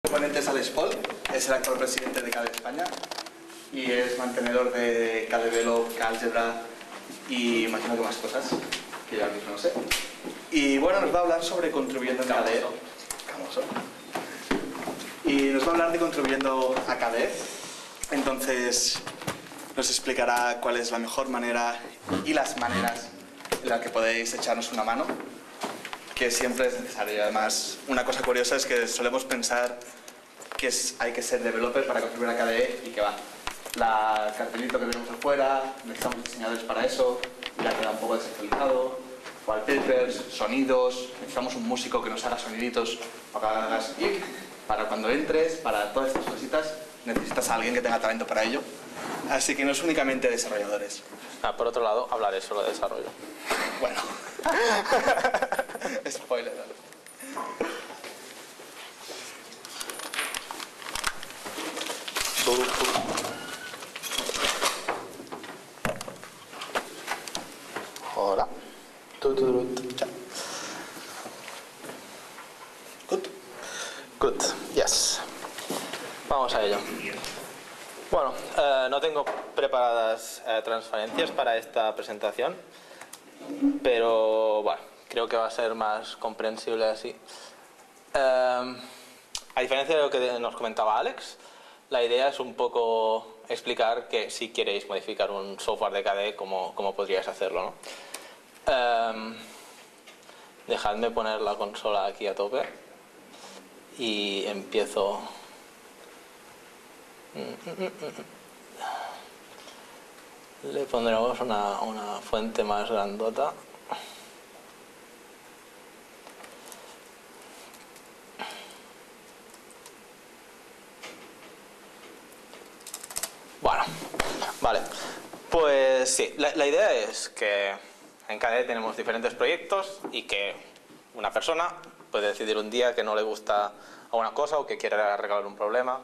Ponente es Alex Paul, es el actual presidente de KDE España y es mantenedor de KDE Develop, KAlgebra y imagino que más cosas que yo ahora mismo no sé. Y bueno, nos va a hablar sobre contribuyendo en KDE. Famoso. Y nos va a hablar de contribuyendo a KDE. Entonces nos explicará cuál es la mejor manera y las maneras en las que podéis echarnos una mano, que siempre es necesario. Además, una cosa curiosa es que solemos pensar que hay que ser developer para contribuir a KDE y que va. La cartelito que tenemos afuera, necesitamos diseñadores para eso, ya queda un poco desactualizado, wallpapers, sonidos, necesitamos un músico que nos haga soniditos para que hagas clic, para cuando entres, para todas estas cositas, necesitas a alguien que tenga talento para ello. Así que no es únicamente desarrolladores. Por otro lado, hablaré solo de desarrollo. Bueno. Spoiler. Hola. Chao. Good. Yes. Vamos a ello. Bueno, no tengo preparadas transparencias para esta presentación, pero bueno, creo que va a ser más comprensible así. A diferencia de lo que nos comentaba Alex, la idea es un poco explicar que si queréis modificar un software de KDE, cómo podríais hacerlo, ¿no? Dejadme poner la consola aquí a tope y empiezo. Le pondremos una fuente más grandota. Bueno, vale. Pues sí, la idea es que en KDE tenemos diferentes proyectos y que una persona puede decidir un día que no le gusta alguna cosa o que quiere arreglar un problema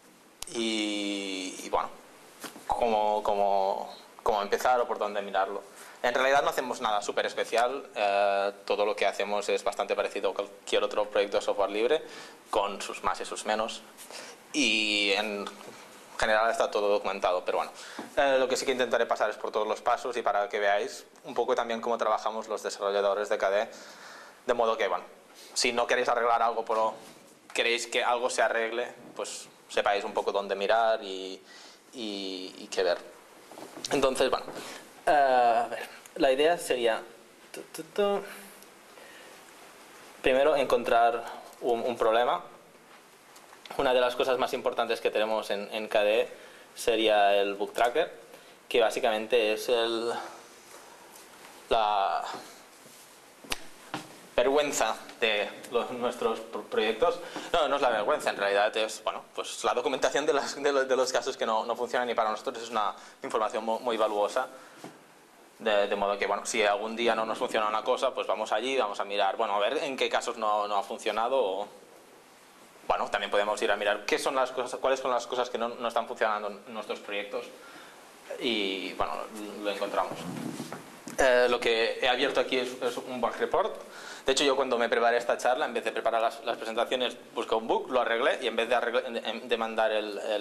y bueno, cómo empezar o por dónde mirarlo. En realidad no hacemos nada súper especial, todo lo que hacemos es bastante parecido a cualquier otro proyecto de software libre, con sus más y sus menos, y en general está todo documentado, pero bueno, lo que sí que intentaré pasar es por todos los pasos y para que veáis un poco también cómo trabajamos los desarrolladores de KDE, de modo que, bueno, si no queréis arreglar algo, pero queréis que algo se arregle, pues sepáis un poco dónde mirar y qué ver. Entonces, bueno, a ver, la idea sería primero encontrar un problema. Una de las cosas más importantes que tenemos en KDE sería el bug tracker, que básicamente es la vergüenza de nuestros proyectos. No es la vergüenza, en realidad es, bueno, pues la documentación de los casos que no funcionan, y para nosotros es una información muy valuosa, de modo que, bueno, si algún día no nos funciona una cosa, pues vamos allí, vamos a mirar, bueno, a ver en qué casos no ha funcionado, o bueno, también podemos ir a mirar cuáles son las cosas que no están funcionando en nuestros proyectos, y bueno, lo encontramos. Lo que he abierto aquí es un bug report. De hecho, yo cuando me preparé esta charla, en vez de preparar las presentaciones, busqué un bug, lo arreglé, y en vez de mandar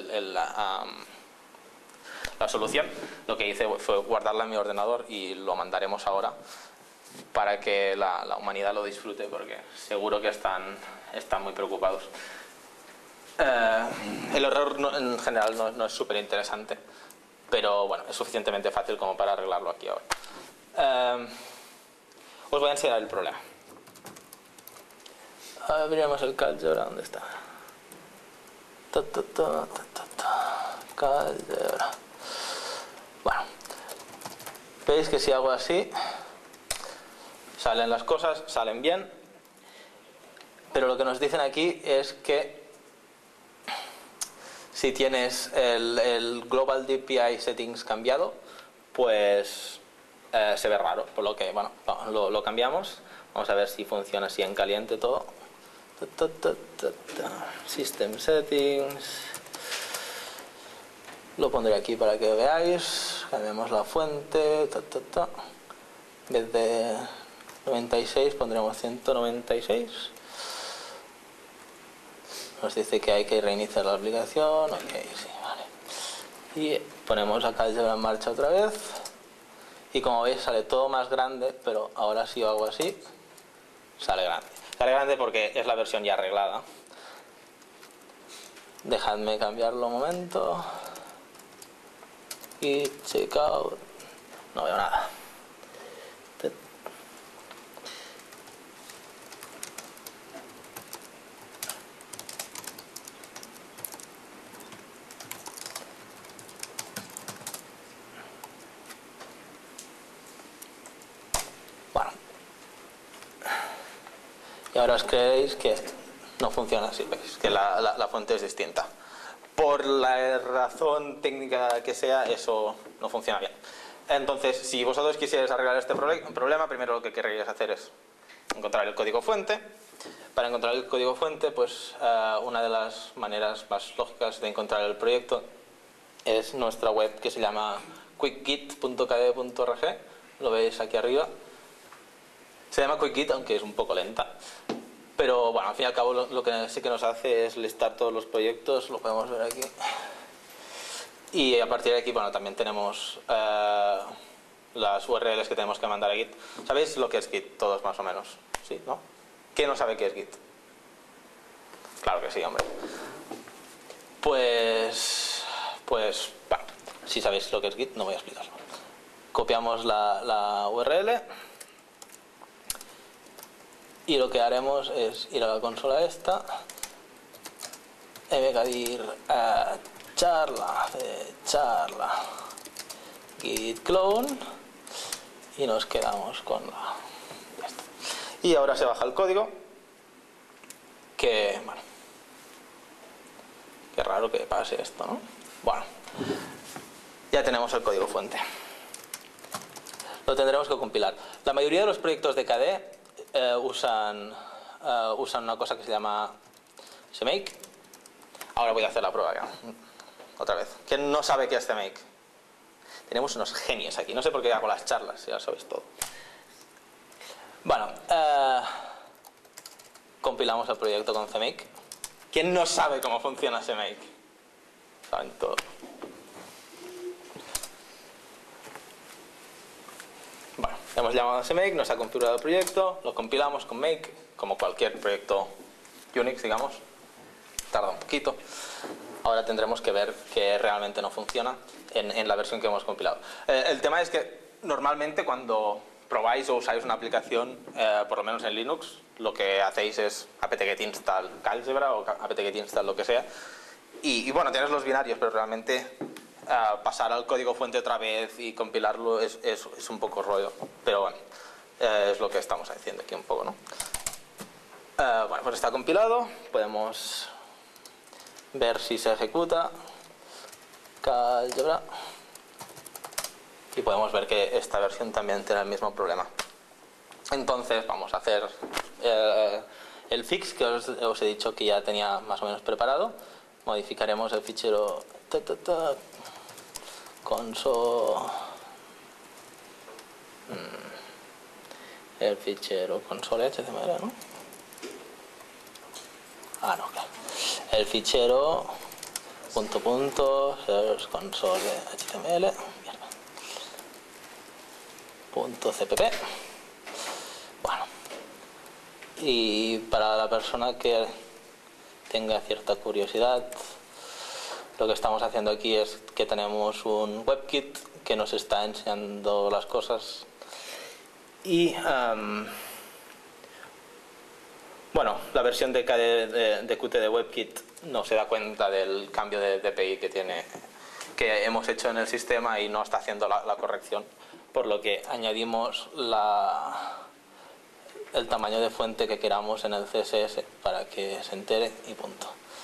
la solución, lo que hice fue guardarla en mi ordenador, y lo mandaremos ahora para que la humanidad lo disfrute, porque seguro que están muy preocupados. El error en general no es súper interesante, pero bueno, es suficientemente fácil como para arreglarlo aquí ahora. Os voy a enseñar el problema. Abriremos el KAlgebra. ¿Dónde está? KAlgebra. Bueno, veis que si hago así, salen las cosas, salen bien, pero lo que nos dicen aquí es que si tienes el Global DPI Settings cambiado, pues se ve raro, por lo que, bueno, lo cambiamos. Vamos a ver si funciona así en caliente todo. System Settings. Lo pondré aquí para que veáis. Cambiamos la fuente. En vez de 96 pondremos 196. Nos dice que hay que reiniciar la aplicación. Ok, sí, vale. Y ponemos acá Algebra en marcha otra vez. Y como veis sale todo más grande, pero ahora si yo hago así, sale grande. Sale grande porque es la versión ya arreglada. Dejadme cambiarlo un momento. Y checkout. No veo nada. Bueno. Y ahora os creéis que no funciona así, veis que la fuente es distinta. Por la razón técnica que sea, eso no funciona bien. Entonces, si vosotros quisierais arreglar este problema, primero lo que querríais hacer es encontrar el código fuente. Para encontrar el código fuente, pues una de las maneras más lógicas de encontrar el proyecto es nuestra web, que se llama quickgit.kde.org. Lo veis aquí arriba. Se llama Quickgit, aunque es un poco lenta. Pero bueno, al fin y al cabo lo que sí que nos hace es listar todos los proyectos, lo podemos ver aquí. Y a partir de aquí, bueno, también tenemos las URLs que tenemos que mandar a Git. ¿Sabéis lo que es Git? Todos más o menos, ¿sí? ¿No? ¿Quién no sabe qué es Git? Claro que sí, hombre. Pues bueno, si sabéis lo que es Git, no voy a explicarlo. Copiamos la URL. Y lo que haremos es ir a la consola esta, mkdir charla, git clone, y nos quedamos con esto. Y ahora se baja el código, que bueno, qué raro que pase esto, ¿no? Bueno, ya tenemos el código fuente. Lo tendremos que compilar. La mayoría de los proyectos de KDE usan una cosa que se llama CMake. Ahora voy a hacer la prueba ya. Otra vez. ¿Quién no sabe qué es CMake? Tenemos unos genios aquí. No sé por qué hago las charlas, ya lo sabéis todo. Bueno, compilamos el proyecto con CMake. ¿Quién no sabe cómo funciona CMake? Saben todo. Bueno, hemos llamado a CMake, nos ha configurado el proyecto, lo compilamos con Make, como cualquier proyecto Unix, digamos. Tarda un poquito. Ahora tendremos que ver que realmente no funciona en la versión que hemos compilado. El tema es que normalmente cuando probáis o usáis una aplicación, por lo menos en Linux, lo que hacéis es apt-get install Algebra o apt-get install lo que sea. Y bueno, tienes los binarios, pero realmente pasar al código fuente otra vez y compilarlo es un poco rollo. Pero bueno, es lo que estamos haciendo aquí un poco, ¿no? Bueno, pues está compilado. Podemos ver si se ejecuta Algebra. Y podemos ver que esta versión también tiene el mismo problema. Entonces vamos a hacer el fix que os he dicho que ya tenía más o menos preparado. Modificaremos el fichero console, el fichero console.html, ¿no? Ah, no, claro. El fichero console.html .cpp. Bueno, y para la persona que tenga cierta curiosidad, lo que estamos haciendo aquí es que tenemos un WebKit que nos está enseñando las cosas y bueno, la versión de Qt de WebKit no se da cuenta del cambio de DPI que hemos hecho en el sistema y no está haciendo la corrección, por lo que añadimos el tamaño de fuente que queramos en el CSS para que se entere y punto.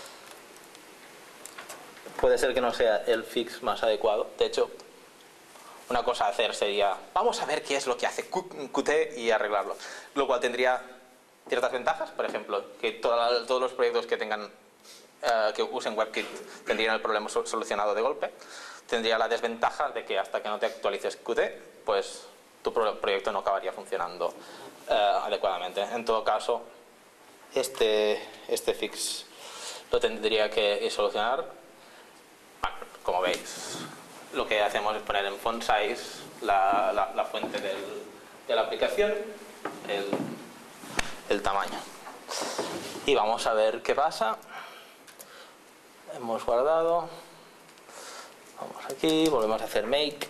Puede ser que no sea el fix más adecuado. De hecho, una cosa a hacer sería, vamos a ver qué es lo que hace Qt y arreglarlo. Lo cual tendría ciertas ventajas. Por ejemplo, que todos los proyectos que tengan que usen WebKit tendrían el problema solucionado de golpe. Tendría la desventaja de que hasta que no te actualices Qt, pues tu proyecto no acabaría funcionando adecuadamente. En todo caso, este fix lo tendría que solucionar. Bueno, como veis, lo que hacemos es poner en font size la fuente de la aplicación, el tamaño. Y vamos a ver qué pasa. Hemos guardado. Vamos aquí, volvemos a hacer make.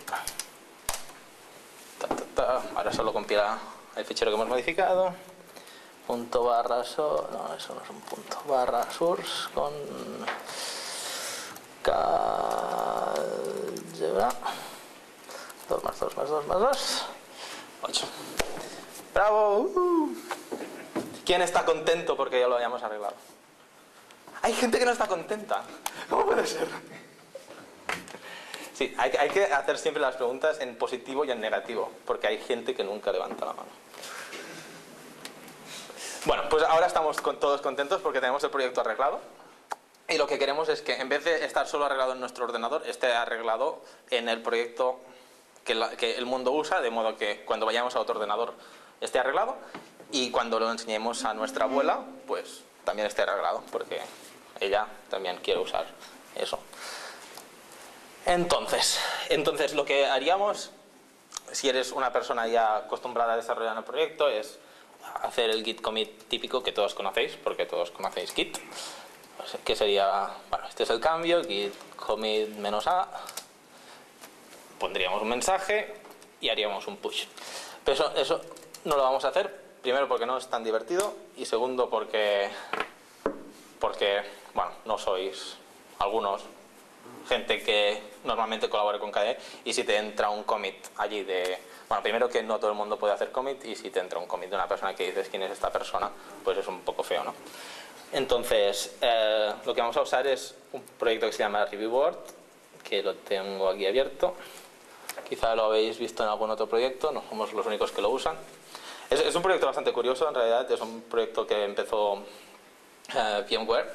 Ahora solo compila el fichero que hemos modificado. Punto barra no, eso no es un punto. Barra source con Calgebra 2 más 2 más 2 más 2 8. ¡Bravo! ¿Quién está contento porque ya lo hayamos arreglado? Hay gente que no está contenta. ¿Cómo puede ser? Sí, hay que hacer siempre las preguntas en positivo y en negativo, porque hay gente que nunca levanta la mano. Bueno, pues ahora estamos todos contentos porque tenemos el proyecto arreglado. Y lo que queremos es que en vez de estar solo arreglado en nuestro ordenador, esté arreglado en el proyecto que el mundo usa, de modo que cuando vayamos a otro ordenador esté arreglado y cuando lo enseñemos a nuestra abuela, pues también esté arreglado, porque ella también quiere usar eso. Entonces lo que haríamos, si eres una persona ya acostumbrada a desarrollar en el proyecto, es hacer el git commit típico que todos conocéis, porque todos conocéis git, que sería, bueno, este es el cambio, git commit -a, pondríamos un mensaje y haríamos un push. Pero eso no lo vamos a hacer, primero porque no es tan divertido y segundo porque bueno, no sois algunos gente que normalmente colabore con KDE, y si te entra un commit allí bueno, primero que no todo el mundo puede hacer commit, y si te entra un commit de una persona que dices quién es esta persona, pues es un poco feo, ¿no? Entonces, lo que vamos a usar es un proyecto que se llama ReviewBoard, que lo tengo aquí abierto. Quizá lo habéis visto en algún otro proyecto, no somos los únicos que lo usan. Es un proyecto bastante curioso, en realidad. Es un proyecto que empezó VMware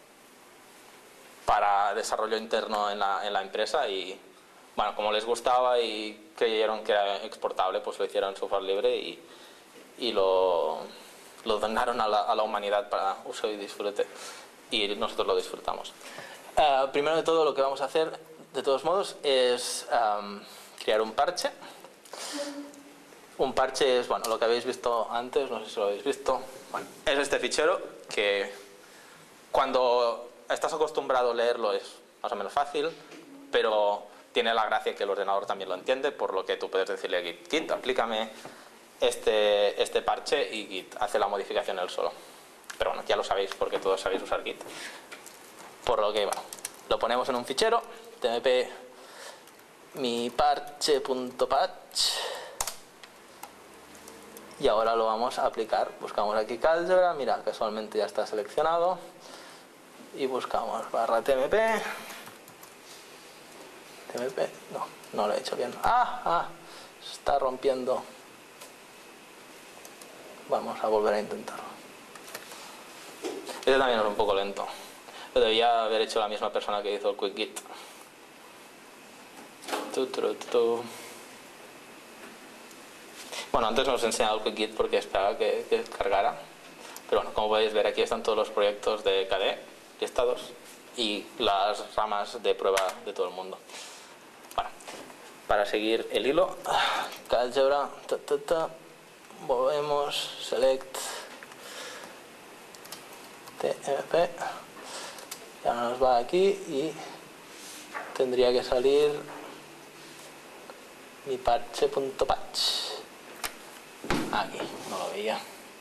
para desarrollo interno en la empresa, y bueno, como les gustaba y creyeron que era exportable, pues lo hicieron en software libre y lo donaron a la humanidad para uso y disfrute, y nosotros lo disfrutamos. Primero de todo, lo que vamos a hacer, de todos modos, es crear un parche. Un parche es, bueno, lo que habéis visto antes, no sé si lo habéis visto. Bueno, es este fichero que cuando estás acostumbrado a leerlo es más o menos fácil, pero tiene la gracia que el ordenador también lo entiende, por lo que tú puedes decirle a Git, aplícame este parche, y Git hace la modificación él solo. Pero bueno, ya lo sabéis porque todos sabéis usar Git. Por lo que, bueno, lo ponemos en un fichero, tmp mi parche.patch, y ahora lo vamos a aplicar. Buscamos aquí Calgebra, mira, casualmente ya está seleccionado, y buscamos barra tmp, no lo he hecho bien, se está rompiendo. Vamos a volver a intentarlo. Este también es un poco lento, lo debía haber hecho la misma persona que hizo el quick git. Bueno, antes no os he enseñado el quick git porque esperaba que cargara, pero bueno, como podéis ver, aquí están todos los proyectos de KDE listados y las ramas de prueba de todo el mundo. Bueno, para seguir el hilo, Calgebra, volvemos, select tmp, ya nos va aquí y tendría que salir mi parche.patch. Aquí, no lo veía.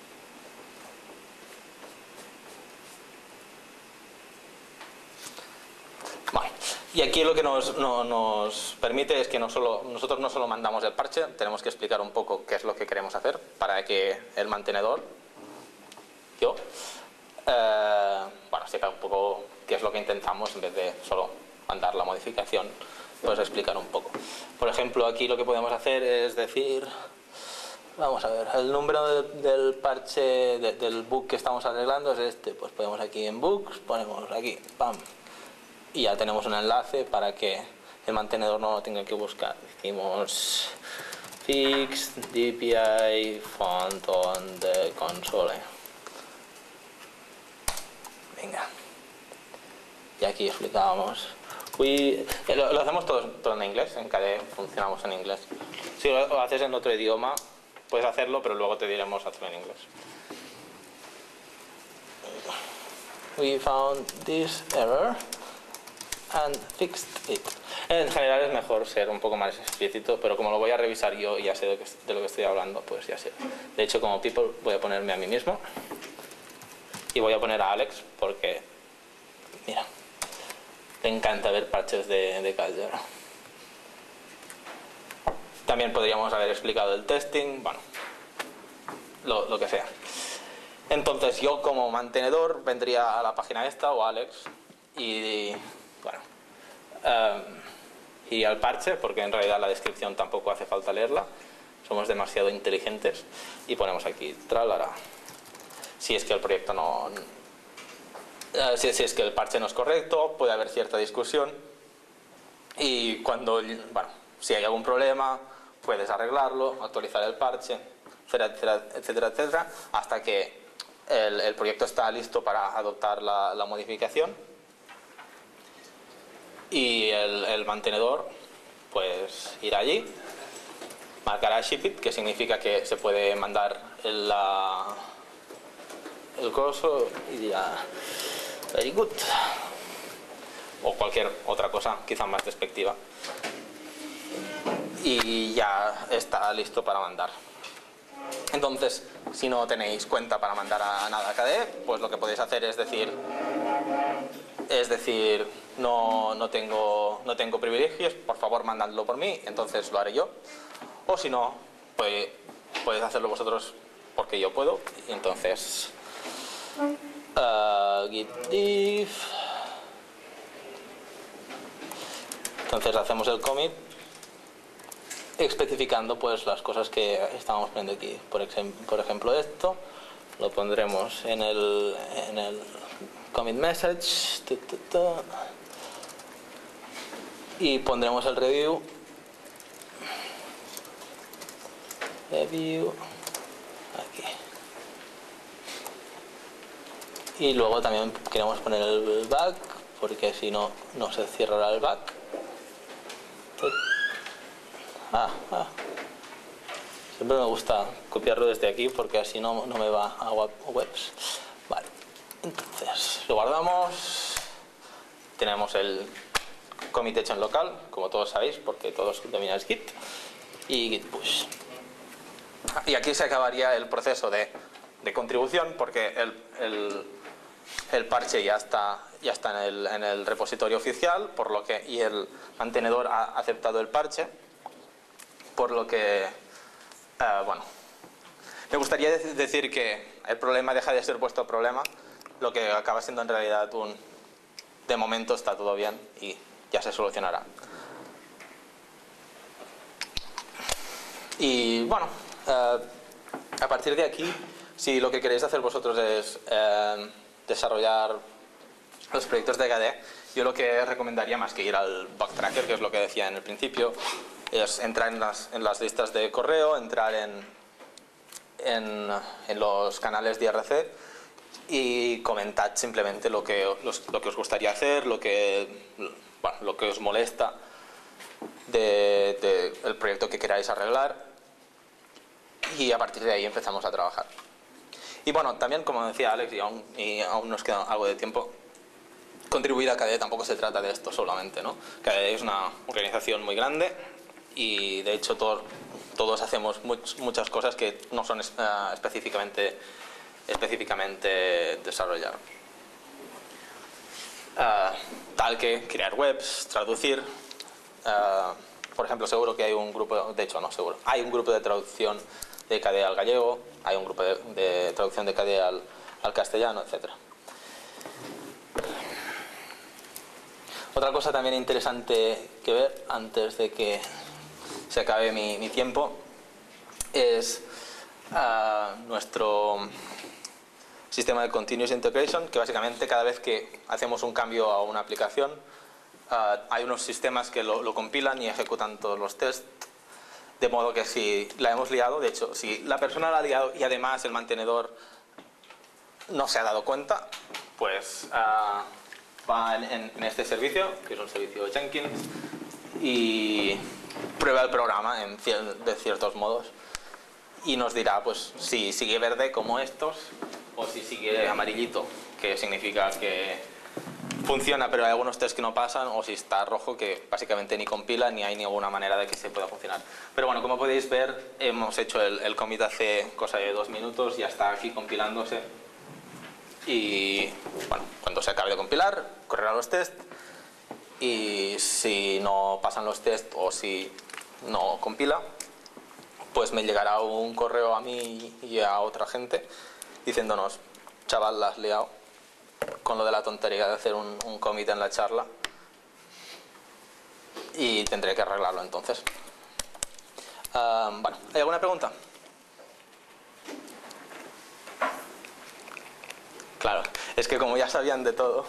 Vale. Y aquí lo que nos permite es que nosotros no solo mandamos el parche, tenemos que explicar un poco qué es lo que queremos hacer para que el mantenedor, bueno, sepa un poco qué es lo que intentamos, en vez de solo mandar la modificación, pues explicar un poco. Por ejemplo, aquí lo que podemos hacer es decir, vamos a ver, el número del parche, del bug que estamos arreglando es este, pues ponemos aquí en bugs, ponemos aquí, pam, y ya tenemos un enlace para que el mantenedor no lo tenga que buscar. Decimos fix dpi font on the console. Venga, y aquí explicábamos. Lo hacemos todo en inglés, en KDE funcionamos en inglés. Si lo haces en otro idioma, puedes hacerlo, pero luego te diremos hacerlo en inglés. We found this error and fixed it. En general es mejor ser un poco más explícito, pero como lo voy a revisar yo y ya sé de lo que estoy hablando, pues ya sé. De hecho, como people voy a ponerme a mí mismo y voy a poner a Alex porque, mira, le encanta ver parches de Calgera. También podríamos haber explicado el testing, bueno, lo que sea. Entonces yo como mantenedor vendría a la página esta o Alex y bueno, iría al parche porque en realidad la descripción tampoco hace falta leerla, somos demasiado inteligentes y ponemos aquí tralara. Si es que el proyecto si es que el parche no es correcto, puede haber cierta discusión y cuando, bueno, si hay algún problema puedes arreglarlo, actualizar el parche, etcétera, etcétera, etcétera, hasta que el proyecto está listo para adoptar la modificación y el mantenedor pues irá allí, marcará ship it, que significa que se puede mandar el coso y dirá very good o cualquier otra cosa quizá más despectiva y ya está listo para mandar. Entonces, si no tenéis cuenta para mandar a nada a KDE, pues lo que podéis hacer es decir no tengo privilegios, por favor mandadlo por mí, entonces lo haré yo. O si no, pues podéis hacerlo vosotros porque yo puedo, y entonces git diff, entonces hacemos el commit especificando pues las cosas que estábamos poniendo aquí. Por ejemplo esto lo pondremos en el commit message y pondremos el review aquí y luego también queremos poner el bug porque si no, no se cerrará el bug. Siempre me gusta copiarlo desde aquí porque así no me va a webs. Vale, entonces lo guardamos, tenemos el commit hecho en local, como todos sabéis, porque todos domináis Git, y Git push. Y aquí se acabaría el proceso de contribución porque el parche ya está en el repositorio oficial, por lo que y el mantenedor ha aceptado el parche, por lo que bueno, me gustaría decir que el problema deja de ser vuestro problema, lo que acaba siendo en realidad de momento está todo bien y ya se solucionará. Y bueno, a partir de aquí, si lo que queréis hacer vosotros es desarrollar los proyectos de KDE, yo lo que recomendaría, más que ir al bug tracker, que es lo que decía en el principio, es entrar en las listas de correo, entrar en los canales de IRC y comentad simplemente lo que os gustaría hacer, lo que os molesta del proyecto que queráis arreglar, y a partir de ahí empezamos a trabajar. Y bueno, también como decía Alex, y aún nos queda algo de tiempo, contribuir a KDE tampoco se trata de esto solamente, ¿no? KDE es una organización muy grande y de hecho todos hacemos muchas cosas que no son específicamente desarrollar. Tal que crear webs, traducir. Por ejemplo, seguro que hay un grupo, de hecho no seguro, hay un grupo de traducción de KDE al gallego, hay un grupo de traducción de KDE al castellano, etc. Otra cosa también interesante que ver antes de que se acabe mi tiempo es nuestro sistema de Continuous Integration, que básicamente cada vez que hacemos un cambio a una aplicación hay unos sistemas que lo compilan y ejecutan todos los tests, de modo que si la hemos liado, de hecho si la persona la ha liado y además el mantenedor no se ha dado cuenta, pues va en este servicio, que es un servicio Jenkins, y prueba el programa de ciertos modos y nos dirá pues si sigue verde como estos o si sigue amarillito, que significa que funciona pero hay algunos test que no pasan, o si está rojo, que básicamente ni compila ni hay ninguna manera de que se pueda funcionar. Pero bueno, como podéis ver, hemos hecho el commit hace cosa de 2 minutos, ya está aquí compilándose y bueno, cuando se acabe de compilar correrá los test y si no pasan los test o si no compila, pues me llegará un correo a mí y a otra gente diciéndonos: chaval, la has liado con lo de la tontería de hacer un commit en la charla, y tendré que arreglarlo entonces. Bueno, ¿hay alguna pregunta? Claro, es que como ya sabían de todo.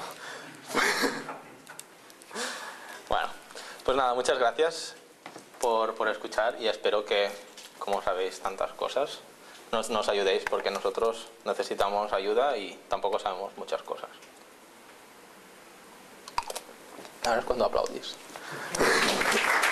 Bueno, pues nada, muchas gracias por escuchar y espero que, como sabéis tantas cosas, nos ayudéis, porque nosotros necesitamos ayuda y tampoco sabemos muchas cosas. Ahora es cuando aplaudís.